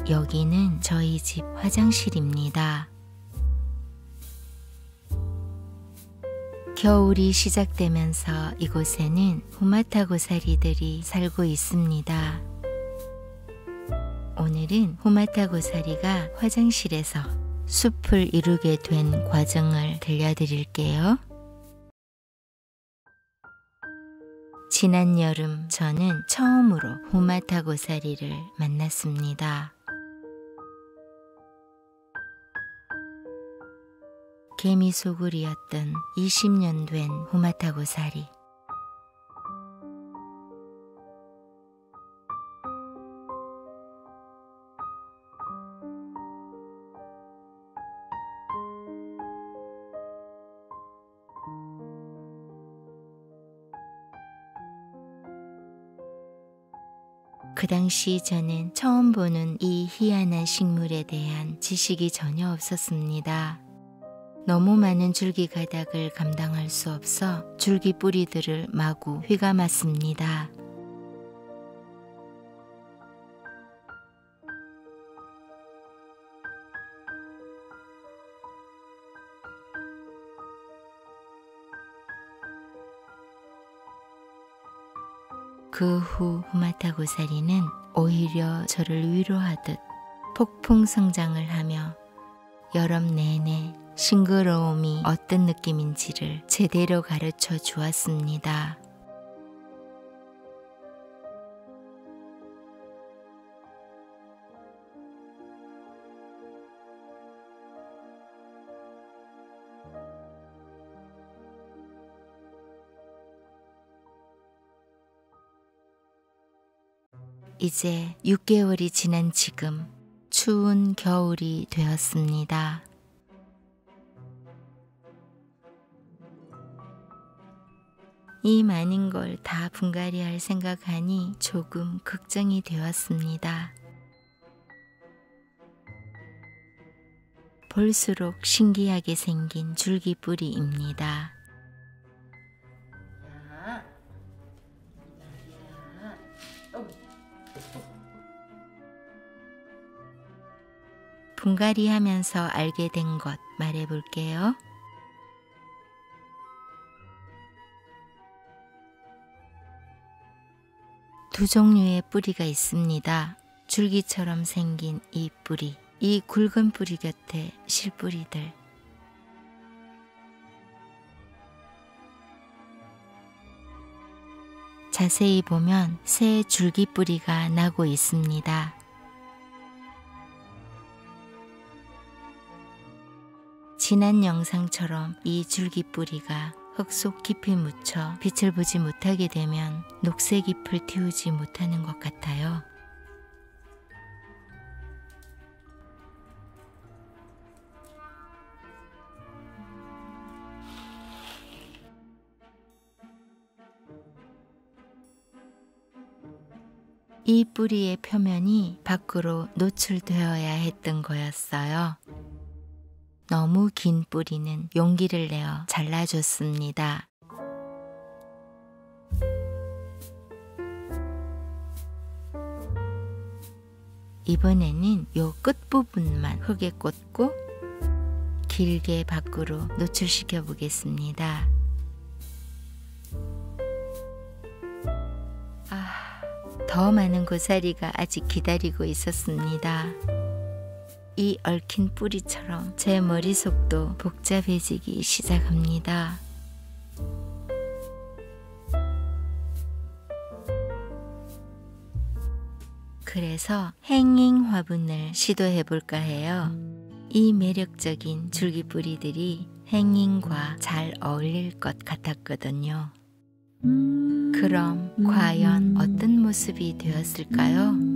여기는 저희 집 화장실입니다. 겨울이 시작되면서 이곳에는 호마타고사리들이 살고 있습니다. 오늘은 호마타고사리가 화장실에서 숲을 이루게 된 과정을 들려드릴게요. 지난 여름 저는 처음으로 호마타고사리를 만났습니다. 개미소굴이었던 20년 된 호마타고사리. 그 당시 저는 처음 보는 이 희한한 식물에 대한 지식이 전혀 없었습니다. 너무 많은 줄기 가닥을 감당할 수 없어 줄기 뿌리들을 마구 휘감았습니다. 그 후 호마타고사리는 오히려 저를 위로하듯 폭풍 성장을 하며 여름 내내 싱그러움이 어떤 느낌인지를 제대로 가르쳐 주었습니다. 이제 6개월이 지난 지금 추운 겨울이 되었습니다. 이 많은 걸 다 분갈이할 생각하니 조금 걱정이 되었습니다. 볼수록 신기하게 생긴 줄기뿌리입니다. 분갈이 하면서 알게 된 것 말해볼게요. 두 종류의 뿌리가 있습니다. 줄기처럼 생긴 이 뿌리, 이 굵은 뿌리 곁에 실뿌리들. 자세히 보면 새 줄기뿌리가 나고 있습니다. 지난 영상처럼 이 줄기뿌리가 흙 속 깊이 묻혀 빛을 보지 못하게 되면 녹색 잎을 틔우지 못하는 것 같아요. 이 뿌리의 표면이 밖으로 노출되어야 했던 거였어요. 너무 긴 뿌리는 용기를 내어 잘라줬습니다. 이번에는 요 끝부분만 흙에 꽂고 길게 밖으로 노출시켜 보겠습니다. 더 많은 고사리가 아직 기다리고 있었습니다. 이 얽힌 뿌리처럼 제 머릿속도 복잡해지기 시작합니다. 그래서 행잉 화분을 시도해 볼까 해요. 이 매력적인 줄기뿌리들이 행잉과 잘 어울릴 것 같았거든요. 그럼 과연 어떤 모습이 되었을까요?